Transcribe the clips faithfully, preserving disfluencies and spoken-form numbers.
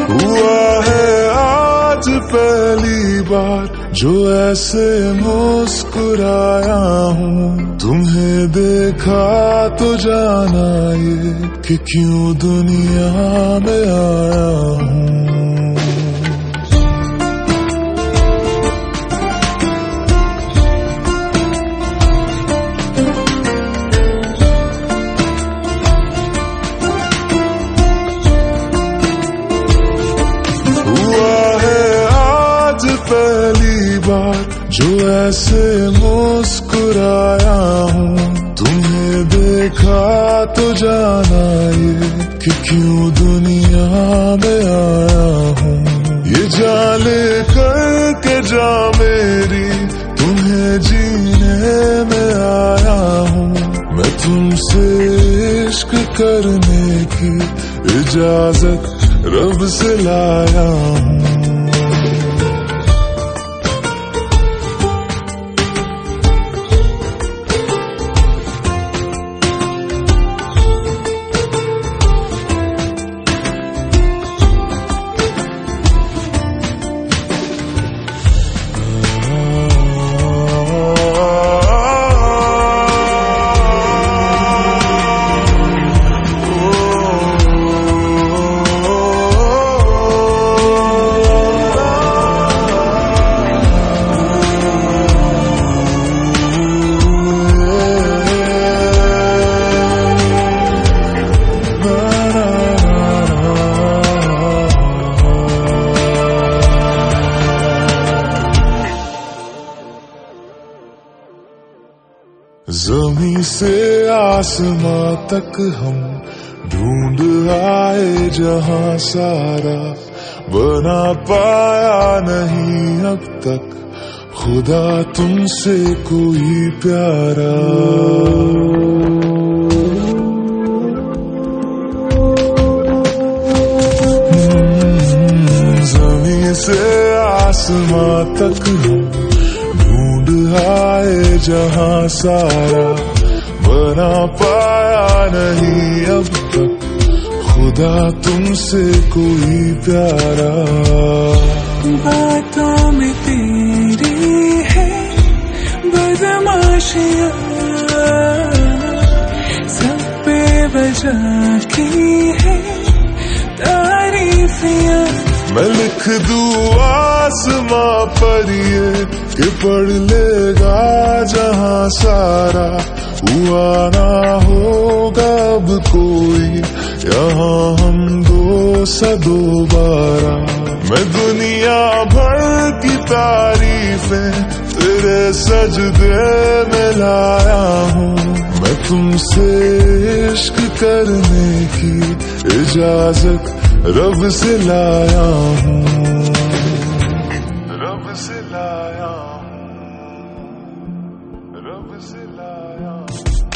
हुआ है आज पहली बार जो ऐसे मुस्कुराया हूँ। तुम्हें देखा तो जाना ये कि क्यों दुनिया में आया हूँ। पहली बार जो ऐसे मुस्कुराया हूँ। तुम्हें देखा तो जाना ये कि क्यों दुनिया में आया हूँ। ये जाले करके जा मेरी तुम्हें जीने में आया हूँ। मैं तुमसे इश्क करने की इजाजत रब से लाया हूँ। ज़मीं से आसमां तक हम ढूंढ आए जहां सारा, बना पाया नहीं अब तक खुदा तुमसे कोई प्यारा। ज़मीं से आसमां तक हम आए जहां सारा, बना पाया नहीं अब तक खुदा तुमसे कोई प्यारा। बातों में तेरी है बदमाशियां, सब पे वजह की है तारीफियां। मैं लिख दूँ आसमां पर ये कि पढ़ लेगा जहां सारा, हुआ ना होगा अब कोई यहाँ हम दो सा दोबारा। मैं दुनिया भर की तारीफें तेरे सजदे में लाया हूँ। मैं तुमसे इश्क करने की इजाजत रब से लाया हूँ, रब से लाया हूँ, रब से लाया हूँ।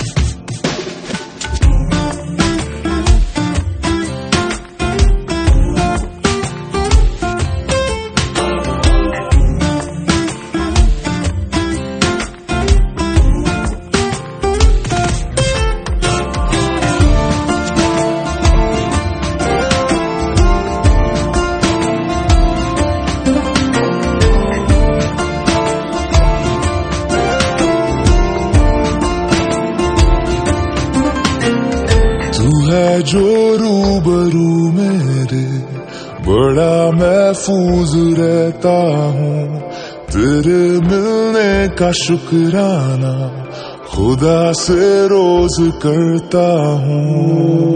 है जो रूबरू मेरे, बड़ा महफूज रहता हूँ। तेरे मिलने का शुक्राना खुदा से रोज करता हूँ।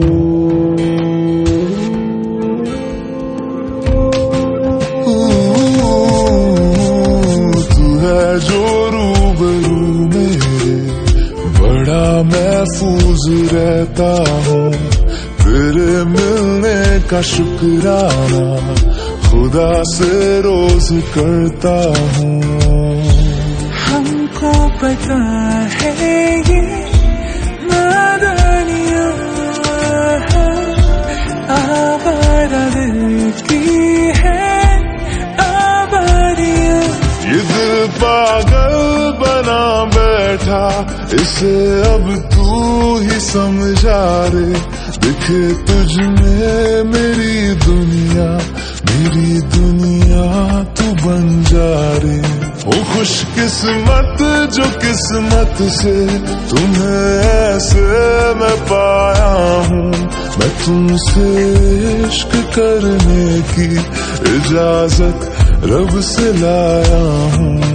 तू है जो रूबरू मेरे, बड़ा महफूज रहता हूँ। तेरे मिलने का शुक्राना खुदा से रोज करता हूँ। हमको पता है ये नादानियाँ आवारा दिल की है आबादियाँ। ये दिल पागल बना बैठा, इसे अब तू ही समझा रे। दिखे तुझ में मेरी दुनिया, खुशकिस्मत जो किस्मत से तुम्हें ऐसे मैं पाया हूँ। मैं तुमसे इश्क करने की इजाजत रब से लाया हूँ।